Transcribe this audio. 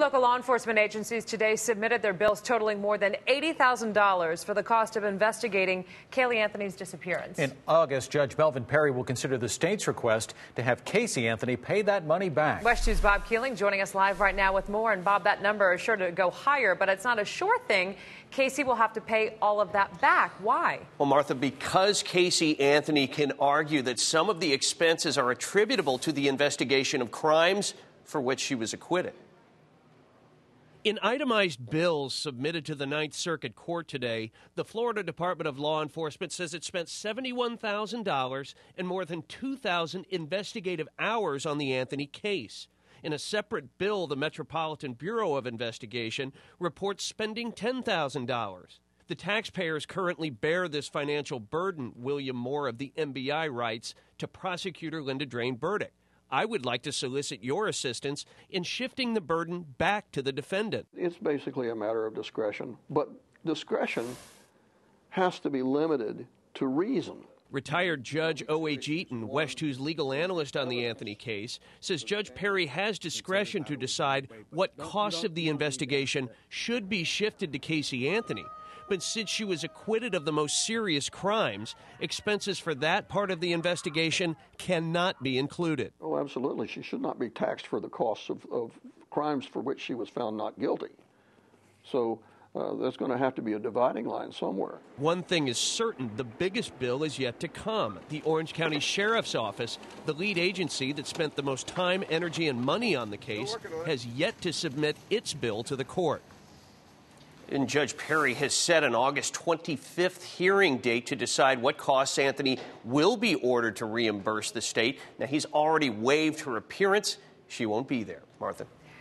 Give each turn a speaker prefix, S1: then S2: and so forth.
S1: local law enforcement agencies today submitted their bills totaling more than $80,000 for the cost of investigating Caylee Anthony's disappearance.
S2: In August, Judge Melvin Perry will consider the state's request to have Caylee Anthony pay that money back.
S1: WESH 2's Bob Keeling joining us live right now with more. And Bob, that number is sure to go higher, but it's not a sure thing. Caylee will have to pay all of that back. Why?
S3: Well, Martha, because Caylee Anthony can argue that some of the expenses are attributable to the investigation of crimes for which she was acquitted.
S4: In itemized bills submitted to the Ninth Circuit Court today, the Florida Department of Law Enforcement says it spent $71,000 and more than 2,000 investigative hours on the Anthony case. In a separate bill, the Metropolitan Bureau of Investigation reports spending $10,000. The taxpayers currently bear this financial burden, William Moore of the MBI writes to prosecutor Linda Drain-Burdick. I would like to solicit your assistance in shifting the burden back to the defendant.
S5: It's basically a matter of discretion, but discretion has to be limited to reason.
S4: Retired Judge O.H. Eaton, WESH 2's legal analyst on the Anthony case, says Judge Perry has discretion to decide what costs of the investigation should be shifted to Caylee Anthony. But since she was acquitted of the most serious crimes, expenses for that part of the investigation cannot be included.
S5: Oh, absolutely. She should not be taxed for the costs of crimes for which she was found not guilty. So there's going to have to be a dividing line somewhere.
S4: One thing is certain, the biggest bill is yet to come. The Orange County Sheriff's Office, the lead agency that spent the most time, energy, and money on the case, has yet to submit its bill to the court.
S3: And Judge Perry has set an August 25th hearing date to decide what costs Anthony will be ordered to reimburse the state. Now, he's already waived her appearance. She won't be there. Martha.